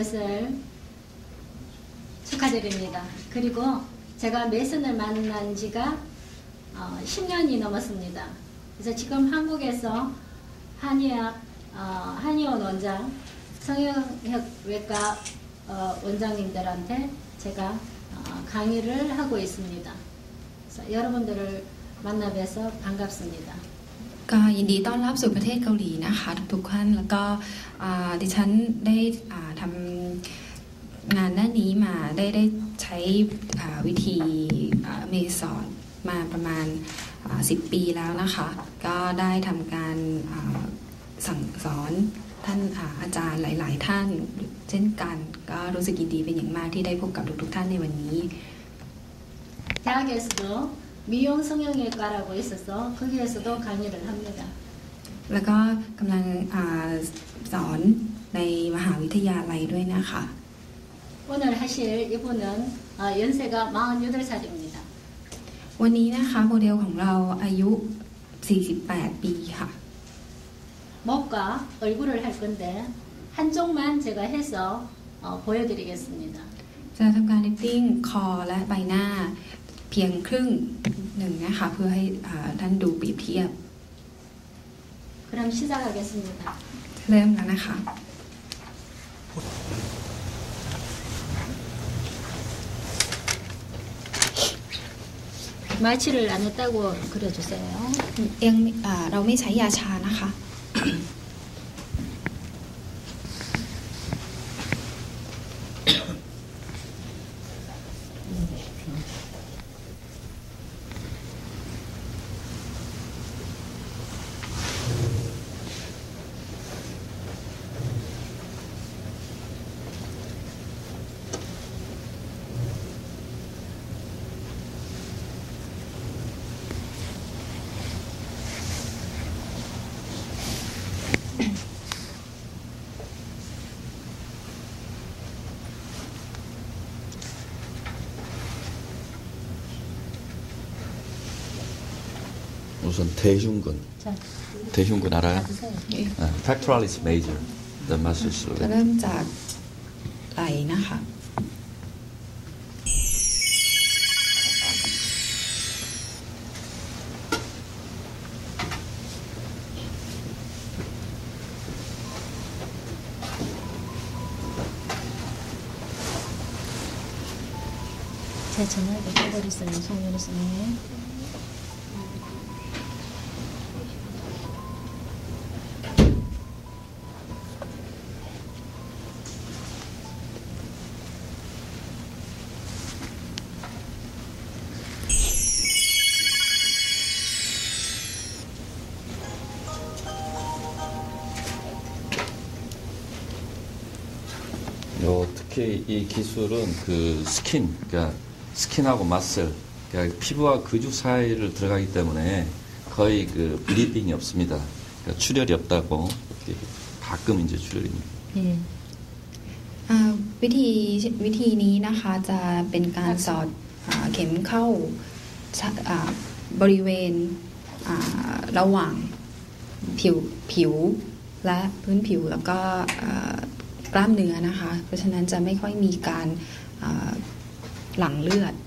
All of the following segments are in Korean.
것을 축하드립니다. 그리고 제가 메슨을 만난 지가 10년이 넘었습니다. 그래서 지금 한국에서 한의원 원장, 성형외과 원장님들한테 제가 강의를 하고 있습니다. 그래서 여러분들을 만나 뵈서 반갑습니다. ก็ยินดีต้อนรับสู่ประเทศเกาหลีนะคะทุกท่านแล้วก็ดิฉันได้ทำงานด้านนี้มาได้ใช้วิธีเมสอนมาประมาณ10 ปีแล้วนะคะก็ได้ทำการสั่งสอนท่านอาจารย์หลายๆท่านเช่นกันก็รู้สึกยินดีเป็นอย่างมากที่ได้พบกับทุกท่านในวันนี้ 대학에서도 미용 성형외과라고 있어서 거기에서도 강의를 합니다. แล้วก็กำลังสอนในมหาวิทยาลัยด้วยนะคะ 오늘 하실 이분은 연세가 48살입니다. วันนี้นะคะโมเดลของเราอายุ48 ปีค่ะ 목과 얼굴을 할 건데 한쪽만 제가 해서 보여드리겠습니다. จะทำการลิฟติ้งคอและใบหน้าเพียงครึ่งหนึ่งนะคะเพื่อให้ท่านดูเปรียบเทียบ 그럼 시작하겠습니다. เริ่มแล้วนะคะ 마취를 안 했다고 그려주세요. ยังเราไม่ใช้ยาชานะคะ 우선 대흉근. 대흉근 알아요? Pectoralis major. The muscles. จะเริ่มจากไหล่นะคะ 제 전화기 꺼버렸어요. 송유리스님. 특히 이 기술은 그 스킨, 그러니까 스킨하고 마슬, 그러니까 피부와 근육 사이를 들어가기 때문에 거의 그 블리딩이 없습니다. 그러니까 출혈이 없다고 가끔 이제 출혈입니다. 예. วิธีนี้นะคะจะเป็นการสอดเข็มเข้าบริเวณระหว่างผิวและพื้นผิวแล้วก็กล้ามเนื้อนะคะเพราะฉะนั้นจะไม่ค่อยมีการหลั่งเลือด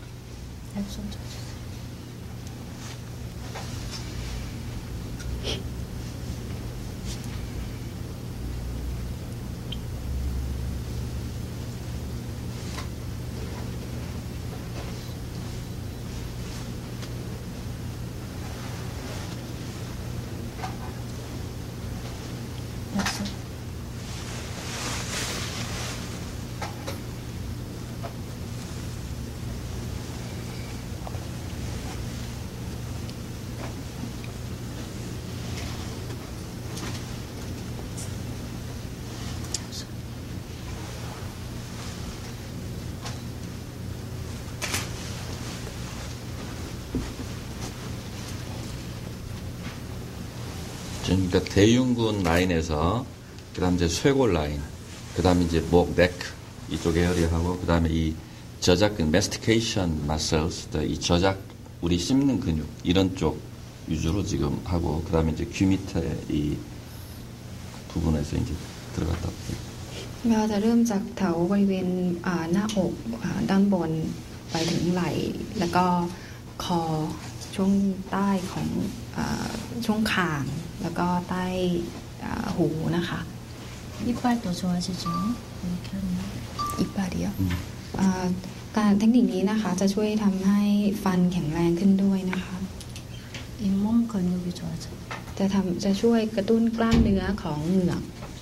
그러니까 대흉근 라인에서 그다음 이제 쇄골 라인, 그다음에 이제 목, neck 이쪽 에어리하고 그다음에 이 저작 mastication muscles, 이 저작 우리 씹는 근육 이런 쪽 위주로 지금 하고 그다음에 이제 귀 밑에 이 부분에서 이제 들어갔다. ก็จะเริ่มจากแถวบริเวณหน้าอกด้านบนไปถึงไหล่แล้วก็คอช่วงใต้ของช่วงคางแล้วก็ใต้หูนะคะ 이빨도 좋아지죠. 이렇게 하면. อีกบาเดียวการเทคนิคนี้นะคะจะช่วยทำให้ฟันแข็งแรงขึ้นด้วยนะคะ 잇몸 근육이 좋아져. จะช่วยกระตุ้นกล้ามเนื้อของเหงือก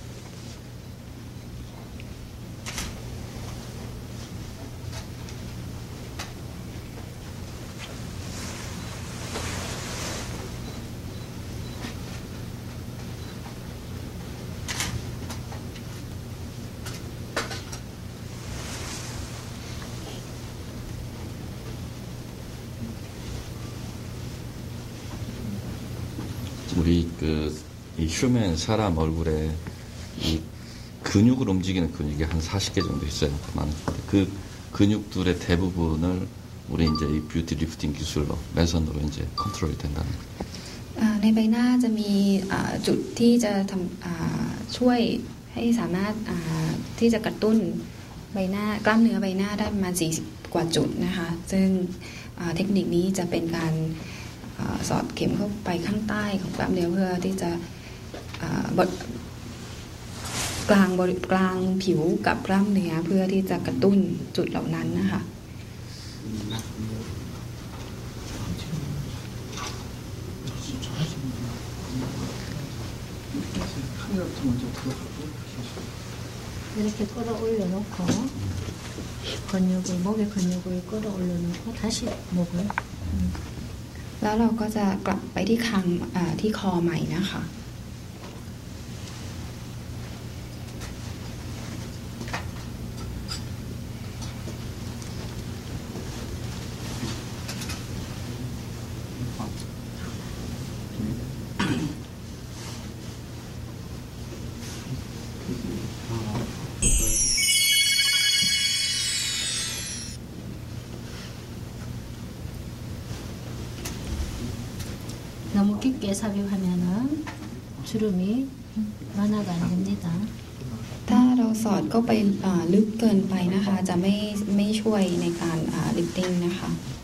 우리 이 휴먼 사람 얼굴에 이 근육을 움직이는 근육이 한 40개 정도 있어요. 그 근육들의 대부분을 우리 이제 이 뷰티 리프팅 기술로 매선으로 이제 컨트롤이 된다는 거예요. ในใบหน้าจะมีจุดที่จะช่วยให้สามารถที่จะกระตุ้นใบหน้ากล้ามเนื้อใบหน้าได้ประมาณ40 กว่าจุดนะคะซึ่งเทคนิคนี้จะเป็นการสอดเข็มเข้าไปข้างใต้ของกล้ามเนื้อเพื่อที่จะกลางผิวกับกล้ามเนื้อเพื่อที่จะกระตุ้นจุดเหล่านั้นนะคะ 이렇게 끌어올려 놓고 목의 근육을 끌어올려 놓고 다시 목을 แล้วเราก็จะกลับไปที่คางที่คอใหม่นะคะ 너무 깊게 삽입하면은 주름이 완화가 안 됩니다. ถ้าเราสอดเข้าไปลึกเกินไปนะคะจะไม่ช่วยในการลิฟติ้งนะคะ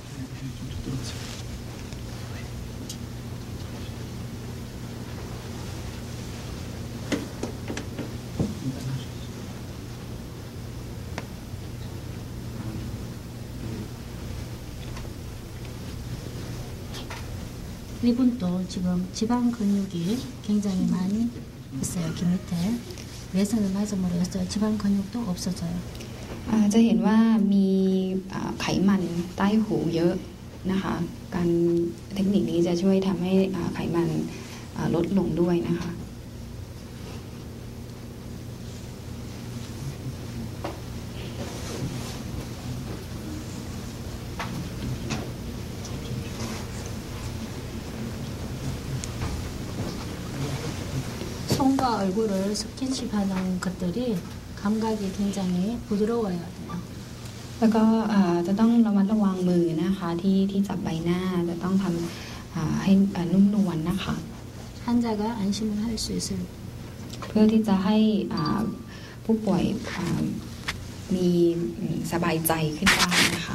이분도 지금 지방 근육이 굉장히 많이 있어요. 귀 밑에. 매선을 맞음으로 해서 지방 근육도 없어져요. จะเห็นว่ามีไขมันใต้หูเยอะนะคะการเทคนิคนี้จะช่วยทำให้ไขมันลดลงด้วยนะคะ 손과 얼굴을 스킨십하는 것들이 감각이 굉장히 부드러워야 돼요. แล้วก็จะต้องระมัดระวังมือนะคะที่จับใบหน้าจะต้องทำให้นุ่มนวลนะคะ 환자가 안심을 할 수 있을 เพื่อที่จะให้ผู้ป่วยมีสบายใจขึ้นได้นะคะ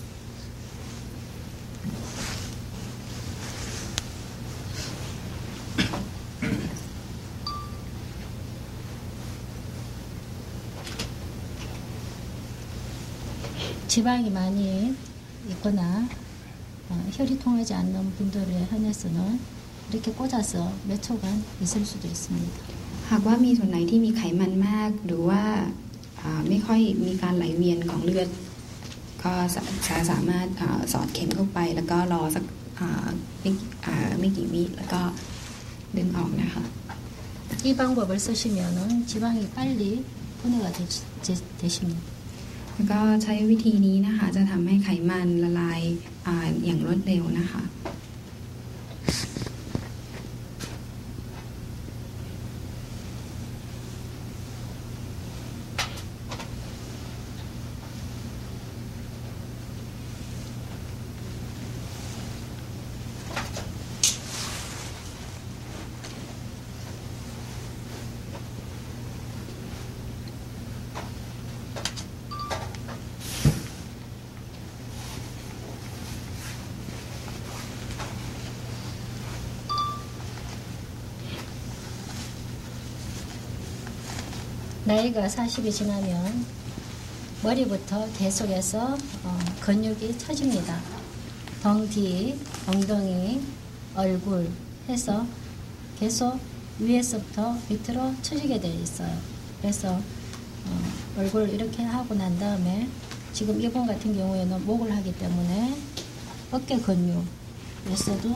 지방이 많이 있거나 혈이 통하지 않는 분들에 한해서는 이렇게 꽂아서 몇 초간 있을 수도 있습니다. หากว่ามีส่วนไหนที่มีไขมันมากหรือว่าไม่ค่อยมีการไหลเวียนของเลือดก็สามารถสอดเข็มเข้าไปแล้วก็รอสักไม่กี่วิแล้วก็ดึงออกนะคะ 이 방법을 쓰시면은 지방이 빨리 분해가 되십니다. แล้วก็ใช้วิธีนี้นะคะจะทำให้ไขมันละลายอย่างรวดเร็วนะคะ 이 나이가 40이 지나면 머리부터 계속해서 근육이 처집니다. 덩 뒤, 엉덩이, 얼굴 해서 계속 위에서부터 밑으로 처지게 되어 있어요. 그래서 얼굴을 이렇게 하고 난 다음에 지금 이분 같은 경우에는 목을 하기 때문에 어깨 근육에서도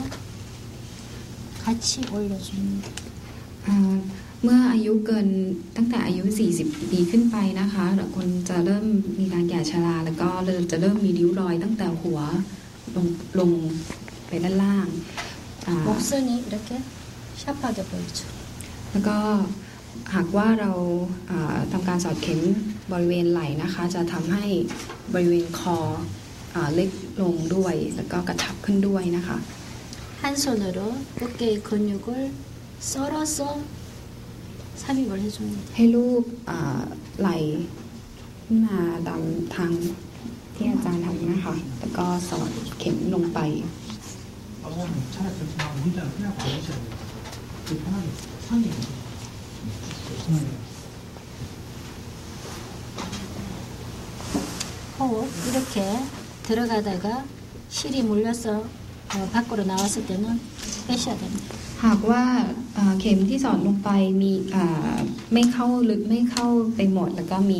같이 올려줍니다. เมื่ออายุเกินตั้งแต่อายุ 40 ปีขึ้นไปนะคะคนจะเริ่มมีการแก่ชราแล้วก็จะเริ่มมีริ้วรอยตั้งแต่หัวลงไปด้านล่าง 목선이 이렇게 샤프하게 보이죠. แล้วก็หากว่าเราทำการสอดเข็มบริเวณไหล่นะคะจะทำให้บริเวณคอเล็กลงด้วยแล้วก็กระชับขึ้นด้วยนะคะ 한 손으로 어깨의 근육을 썰어서 삽입을 해줍니다. ให้รูปไหล่ขึ้นมาตามทางที่อาจารย์ทำนะคะแล้วก็สอดเข็มลงไป 차라리 그렇게 나오면 문자를 그냥 보내셔야 돼요. 그 편하게 상이 호흡 이렇게 들어가다가 실이 물려서 밖으로 나왔을 때는 빼셔야 됩니다. หากว่าเข็มที่สอดลงไปมีไม่เข้าลึกไม่เข้าไปหมดแล้วก็มี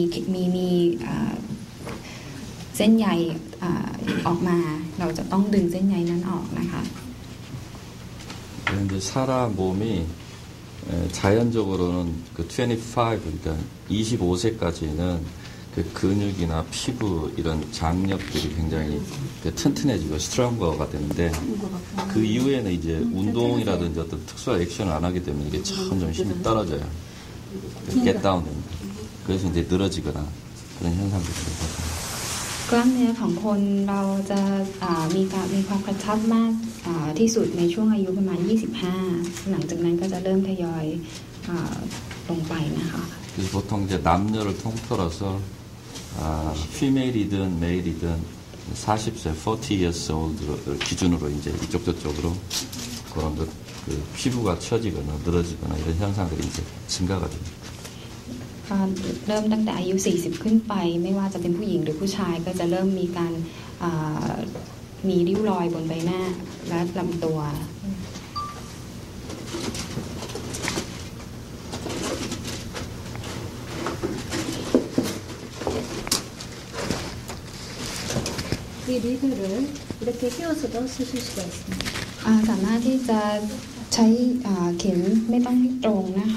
เส้นใยออกมาเราจะต้องดึงเส้นใยนั้นออกนะคะ 그런데 사람 몸이 자연적으로는 그 25, 그러니까 25세까지는 그 근육이나 피부 이런 장력들이 굉장히 튼튼해지고 스트롱거가 되는데 그 이후에는 이제 운동이라든지 어떤 특수한 액션을 안 하게 되면 이게 점점 힘이 떨어져요. get down 됩니다. 그래서 이제 늘어지거나 그런 현상들이 생겨요. กล้ามเนื้อของคนเราจะมีความกระชับมากที่สุดในช่วงอายุประมาณ 25 หลังจากนั้นก็จะเริ่มทยอยลงไปนะคะ 그래서 보통 이제 남녀를 통틀어서 피메일이든 메일이든 40세, 40 years old를 기준으로 이제 이쪽 저쪽으로 그런 그 피부가 처지거나 늘어지거나 이런 현상들이 이제 증가가 됩니다. เริ่มตั้งแต่อายุ 40 ขึ้นไปไม่ว่าจะเป็นผู้หญิงหรือผู้ชายก็จะเริ่มมีการมีริ้วรอยบนใบหน้าและลำตัว 이 리드를 이렇게 휘어서도 쓰실 수가 있습니다. สามารถที่จะใช้เข็มไม่ต้องให้ตรงนะคะ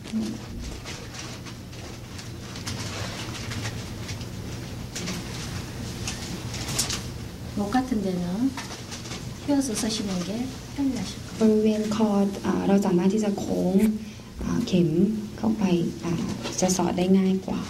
목 같은 데는 휘어서 쓰시는 게 편리하실 บริเวณคอเราสามารถที่จะโค้งเข็มเข้าไปจะสอดได้ง่ายกว่า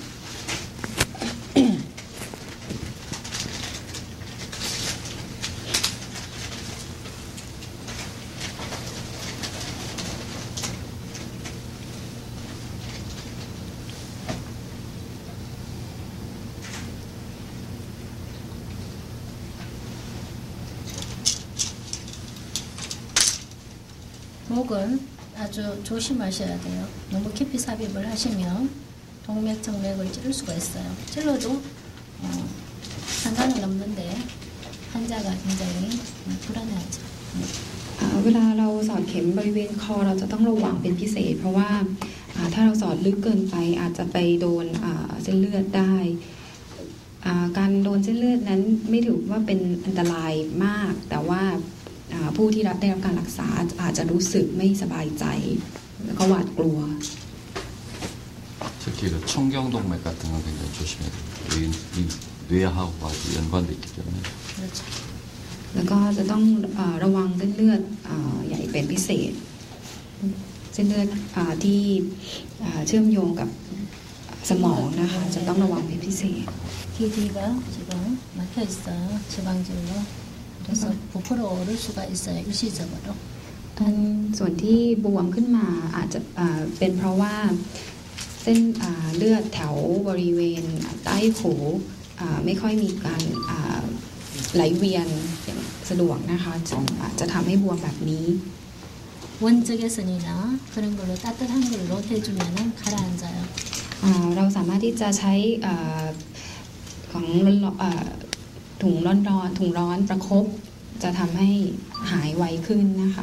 목은 아주 조심하셔야 돼요. 너무 깊이 삽입을 하시면 동맥, 정맥을 찌를 수가 있어요. 찔러도 상관은 없는데 환자가 굉장히 불안해하죠. เวลาเราสอดเข็มบริเวณคอเราจะต้องระวังเป็นพิเศษเพราะว่าถ้าเราสอดลึกเกินไปอาจจะไปโดนเส้นเลือดได้การโดนเส้นเลือดนั้นไม่ถือว่าเป็นอันตรายมากแต่ว่าผู้ที่ได้รับการรักษาอาจจะรู้สึกไม่สบายใจแล้วก็หวาดกลัว 특히 그 청경동맥 같은 건 굉장히 조심해야 됩니다. 이 뇌하고 아주 연관돼 있기 때문에. 그렇죠. แล้วก็จะต้องระวังเส้นเลือดใหญ่เป็นพิเศษเส้นเลือดที่เชื่อมโยงกับสมองนะคะจะต้องระวังเป็นพิเศษ 귀 뒤가 지금 막혀 있어요. 지방질로. 그래서 부풀어 오를 수가 있어요. 일시적으로. ส่วนที่บวมขึ้นมาอาจจะเป็นเพราะว่าเส้นเลือดแถวบริเวณใต้หูไม่ค่อยมีการไหลเวียนอย่างสะดวกนะคะอาจจะทำให้บวมแบบนี้ 원적외선이나 그런 걸로 따뜻한 걸로 대주면은 가라앉아요. เราสามารถที่จะใช้ของถุงร้อนประคบจะทำให้หายไวขึ้นนะคะ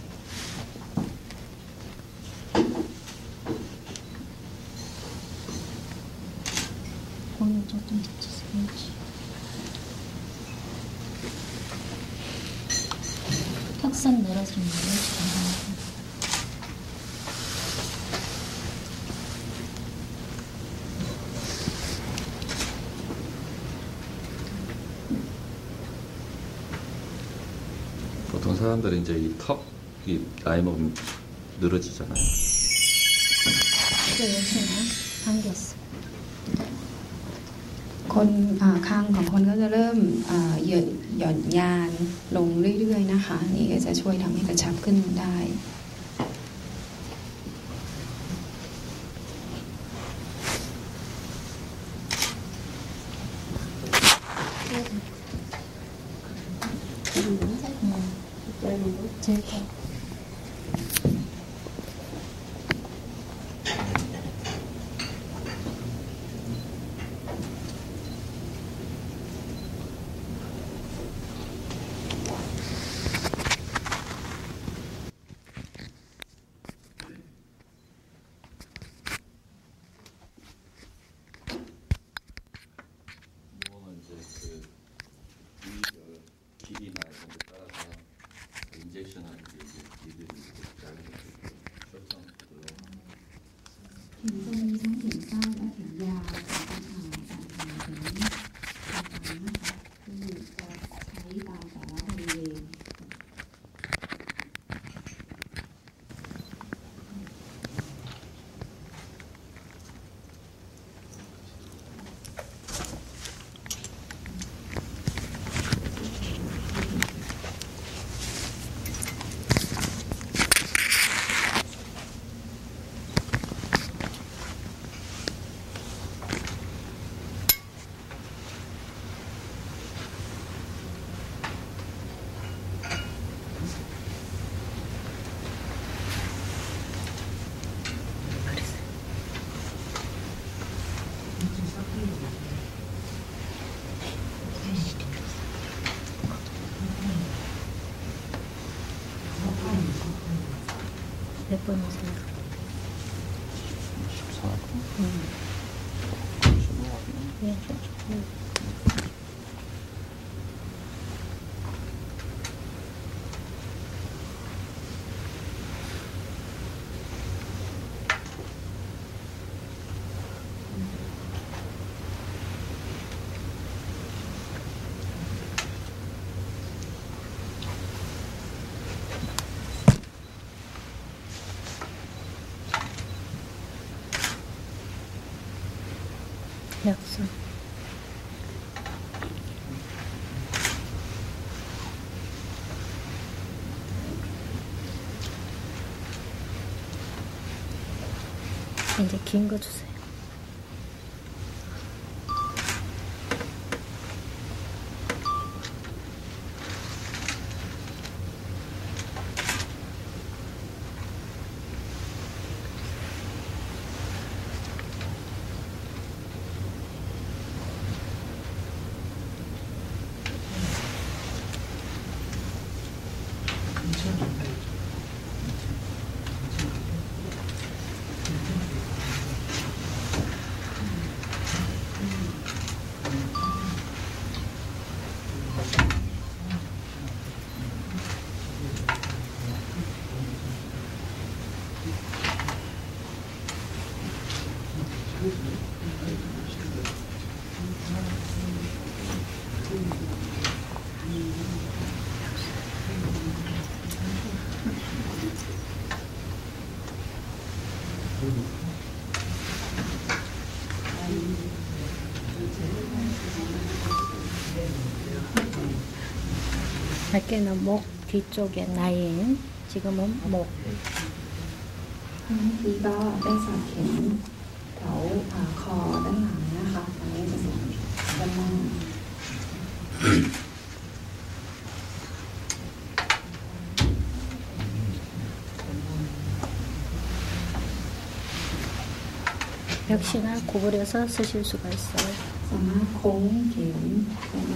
오늘 조금 붙였어야지. 턱선 늘어지는 거예요. 보통 사람들이 이제 이 턱이 나이 먹으면 늘어지잖아요. 이거 역시나 당겼어. คนคางของคนก็จะเริ่มหย่อนยานลงเรื่อยๆนะคะนี่ก็จะช่วยทำให้กระชับขึ้นได้ 제일 이거는 이제 길이나 이런 데 따라서 인젝션하는 게 이제 길이를 잘라주고 쇼트하고 ถึงจะมีทั้งถึงสั้นและถึงยาวต่างๆถึงนะคะที่จะใช้ตามแต่ละบริเวณ 몇 번이세요? 14. 네. 약속. 이제 긴 거 주세요. 밝게는 목 뒤쪽에 라인, 지금은 목. เมื่อกี้ก็ได้สอดเข็มแถวคอด้านหลังนะคะตอนนี้จะสอดด้านหน้า 이 역시나 구부려서 쓰실 수가 있어요. สามารถโค้งเข็มไปได้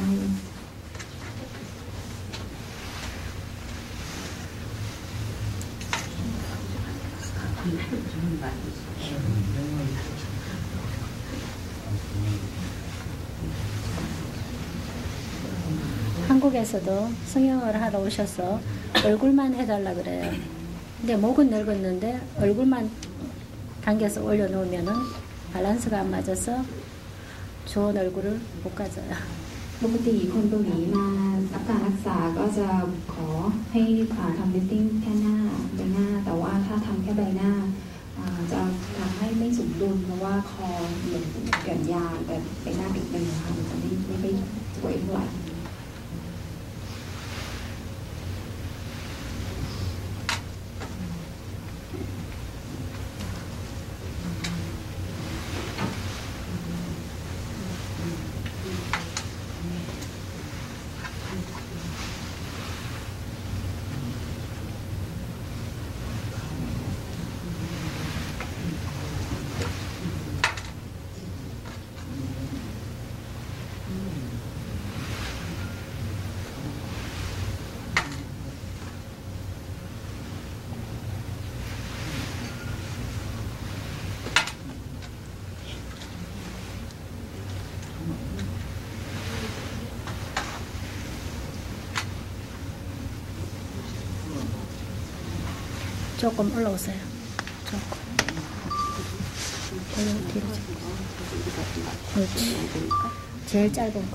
한국에서도 성형을 하러 오셔서 얼굴만 해달라 그래요. 근데 목은 늙었는데 얼굴만 당겨서 올려놓으면은 밸런스가 안 맞아서 좋은 얼굴을 못 가져요. ปกติคนเกาหลีมารับการรักษาก็จะขอให้ทำลิฟติ้งแค่หน้าใบหน้าแต่ว่าถ้าทำแค่ใบหน้าจะทำให้ไม่สมดุลเพราะว่าคอเหมือนหย่อนยานแต่ใบหน้าปิดเลยนะคะมันจะไม่ได้สวยเท่าไหร่ 조금 올라오세요. 조금. 뒤로 좀. 그렇지. 제일 짧은 거.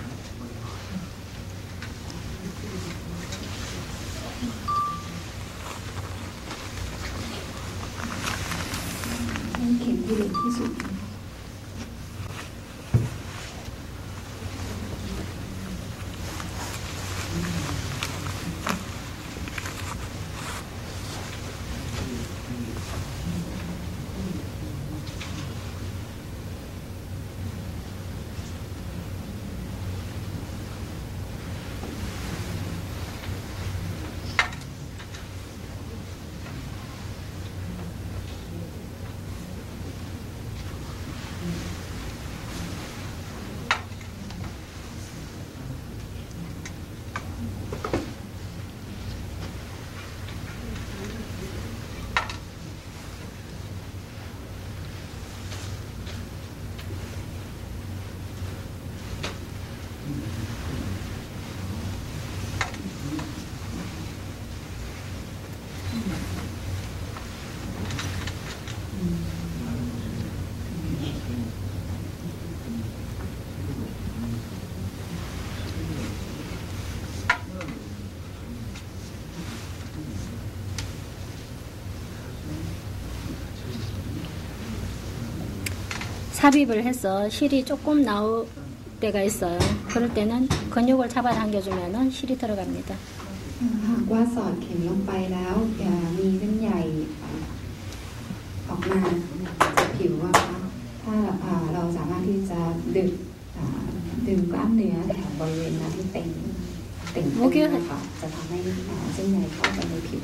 삽입을 해서 실이 조금 나올 때가 있어요. 그럴 때는 근육을 잡아당겨주면 실이 들어갑니다. หากว่าสอดเข็มลงไปแล้วมีเส้นใยออกมาจากผิวนะคะถ้าเราสามารถที่จะดึงกล้ามเนื้อแถวบริเวณนั้นที่เต่งนะคะจะทำให้เส้นใยเข้าไปในผิว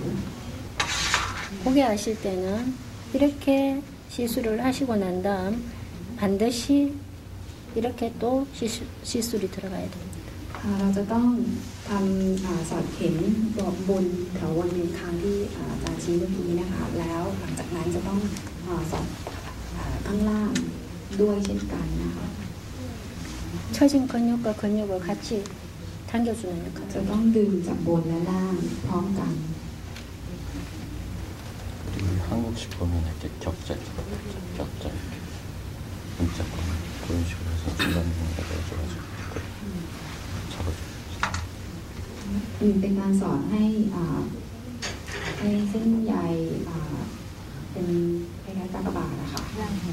포기하실 때는 이렇게 시술을 하시고 난 다음 반드시 이렇게 또 시술이 들어가야 됩니다. เราจะต้องทำสอดเข็มบนแถวบริเวณคางที่อาจารย์ชี้เมื่อกี้นะคะแล้วหลังจากนั้นจะต้องสอดข้างล่างด้วยเช่นกันนะคะ 처진 근육과 근육을 같이 당겨주는 จะ 역할. ต้องดึงจากบนและล่างพร้อมกัน 그리고 한국식 보면 이렇게 격자 문자 그런 식으로 해서 중간중간에 넣어줘가지고 잡아줘요. เป็นการสอนให้เส้นใยเป็นคล้ายๆกากบาทนะคะ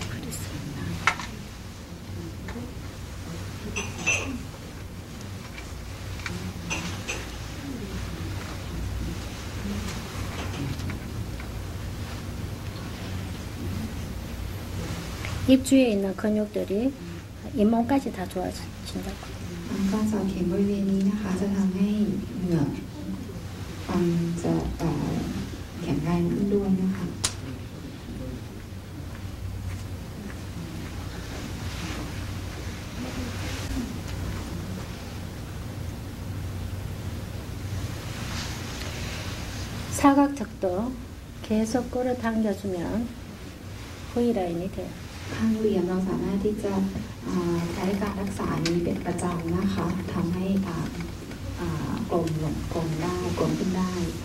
입 주위에 있는 근육들이 잇몸까지 다 좋아진다고. การสอดเข็มบริเวณนี้นะคะจะทำให้เหงือกฟันจะแข็งแรงขึ้นด้วยนะคะ 사각턱도 계속 끌어당겨주면 V 라인이 돼요. ข้างเหลี่ยมเราสามารถที่จะใช้การรักษานี้เป็นประจำนะคะทำให้กลมลงกลมได้กลมขึ้นได้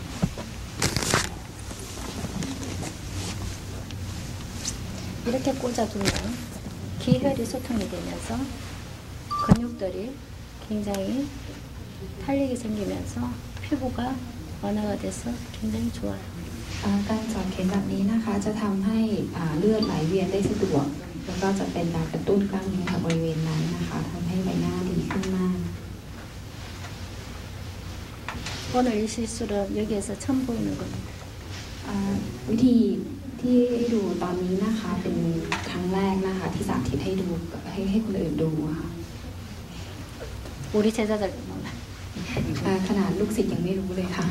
이렇게 꽂아두면 기혈이 소통이 되면서 근육들이 굉장히 탄력이 생기면서 피부가 완화가 돼서 굉장히 좋아요. การสอดเข็มแบบนี้นะคะจะทำให้เลือดไหลเวียนได้สะดวกแล้วก็จะเป็นการกระตุ้นกล้ามเนื้อบริเวณนั้นนะคะทำให้ใบหน้าดีขึ้นมาก 오늘 이 시술은 여기에서 처음 보이는 겁니다. วิธีที่ให้ดูตอนนี้นะคะเป็นครั้งแรกนะคะที่สาธิตให้ดูให้คนอื่นดูค่ะ 우리 제자들도 몰라. ขนาดลูกศิษย์ยังไม่รู้เลยค่ะ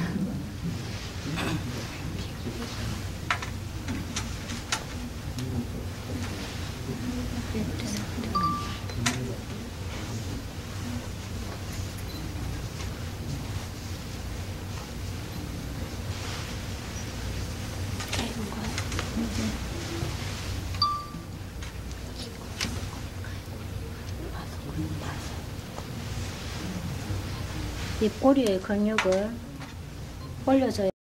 이 꼬리의 근육을 올려줘야